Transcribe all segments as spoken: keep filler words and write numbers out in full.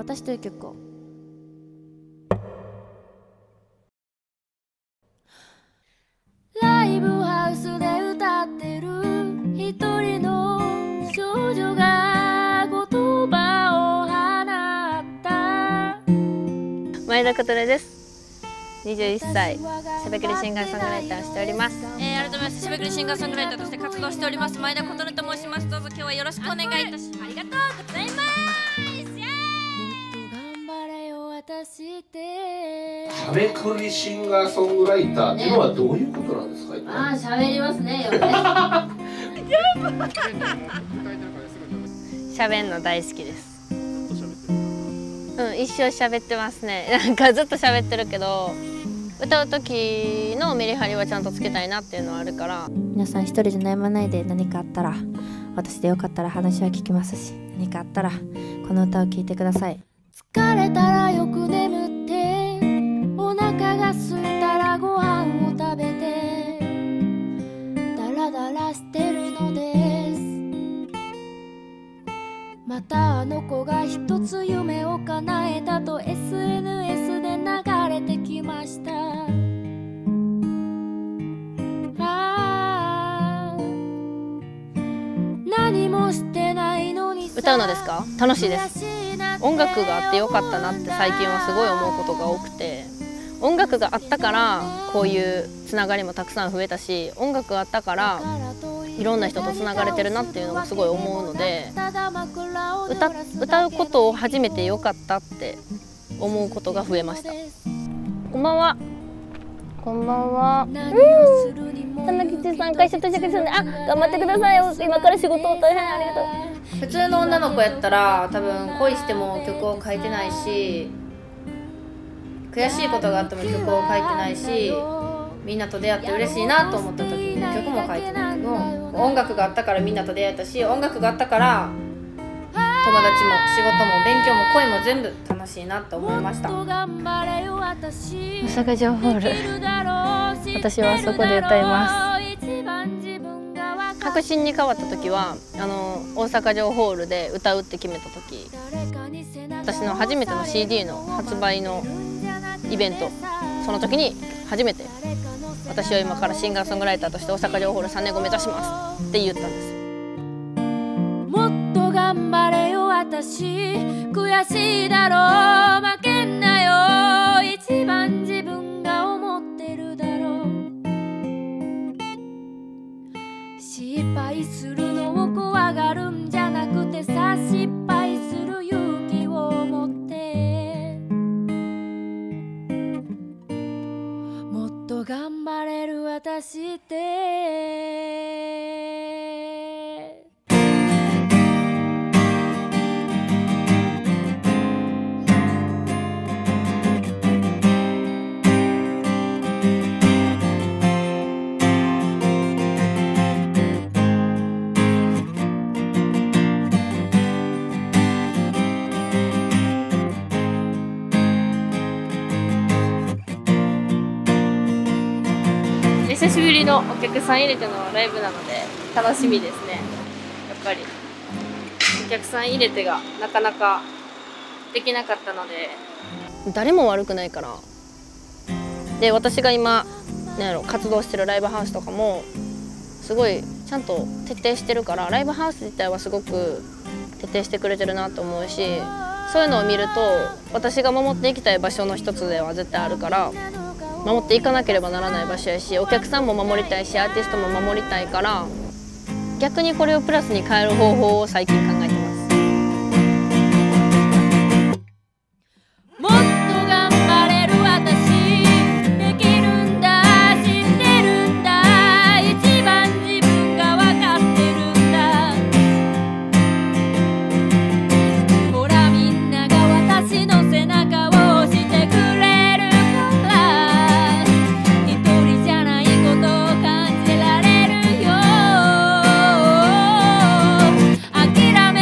私という曲を。ライブハウスで歌ってる一人の少女が言葉を放った前田琴音です。にじゅういっさい、しゃべくりシンガーソングライターをしております。 えー、改めましてしゃべくりシンガーソングライターとして活動しております前田琴音と申します。どうぞ今日はよろしくお願いいたします。ありがとうございます。 しゃべくりシンガーソングライターっていうのはどういうことなんですか？ ああ、喋りますね。喋るの大好きです。うん、一生喋ってますね。なんかずっと喋ってるけど、歌う時のメリハリはちゃんとつけたいなっていうのはあるから。皆さん一人で悩まないで、何かあったら私でよかったら話は聞きますし、何かあったらこの歌を聴いてください。疲れたらよく眠って、お腹が空いたらご飯を食べて、ダラダラしてるのです。またあの子が一つ夢を叶えたと エスエヌエス で流れてきました。あー、何もしてないのに歌うのですか？楽しいです。音楽があってよかったなって最近はすごい思うことが多くて、音楽があったからこういうつながりもたくさん増えたし、音楽があったからいろんな人とつながれてるなっていうのがすごい思うので、 歌, 歌うことを初めてよかったって思うことが増えました。こんばんは。こんばんは。うん、田中吉さん会社としてくれて、あ、頑張ってくださいよ。今から仕事大変ありがとう。普通の女の子やったら多分恋しても曲を書いてないし、悔しいことがあっても曲を書いてないし、みんなと出会って嬉しいなと思った時に曲も書いてないけど、音楽があったからみんなと出会えたし、音楽があったから友達も仕事も勉強も恋も全部楽しいなと思いました。大阪城ホール、私はあそこで歌います。確信に変わった時はあの大阪城ホールで歌うって決めた時、私の初めての シーディー の発売のイベント、その時に初めて私は今からシンガーソングライターとして大阪城ホールさんねんご目指しますって言ったんです。もっと頑張れよ私、悔しいだろう、負けんなよ、一番自分が思ってるだろう。失敗するのを怖がるんじゃなくてさ、失敗する勇気を持って、もっと頑張れる私って。久しぶりのお客さん入れてのライブなので楽しみですね。やっぱりお客さん入れてがなかなかできなかったので、誰も悪くないから。で、私が今なんやろ活動してるライブハウスとかもすごいちゃんと徹底してるから、ライブハウス自体はすごく徹底してくれてるなと思うし、そういうのを見ると私が守っていきたい場所の一つでは絶対あるから、守っていかなければならない場所やし、お客さんも守りたいし、アーティストも守りたいから、逆にこれをプラスに変える方法を最近考えてます。もっと頑張れる私、できるんだ、知ってるんだ、一番自分が分かってるんだ。ほらみんなが私の背中を押してくれるから、諦め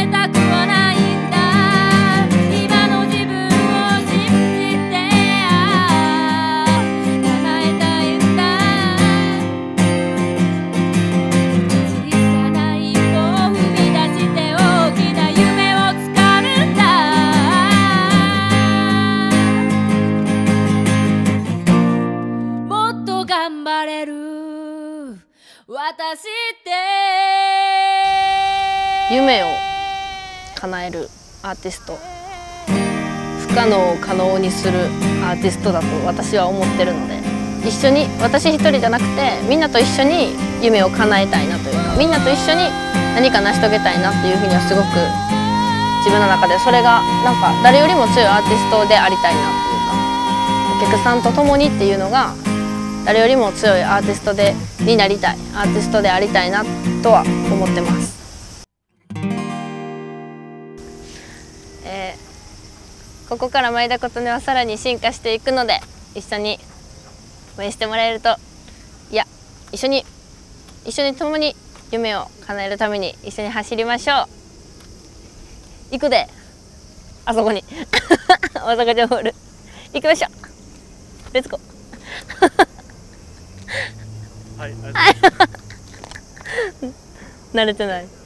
して夢を叶えるアーティスト、不可能を可能にするアーティストだと私は思ってるので、一緒に、私一人じゃなくてみんなと一緒に夢を叶えたいなというか、みんなと一緒に何か成し遂げたいなっていうふうにはすごく自分の中で、それがなんか誰よりも強いアーティストでありたいなっていうか、お客さんと共にっていうのが誰よりも強いアーティストでになりたい、アーティストでありたいなとは思ってます。えー、ここから前田琴音はさらに進化していくので、一緒に応援してもらえると、いや一緒に一緒に共に夢を叶えるために一緒に走りましょう。行くで、あそこに大阪城ホール行きましょう。レッツゴー。はい、慣れてない。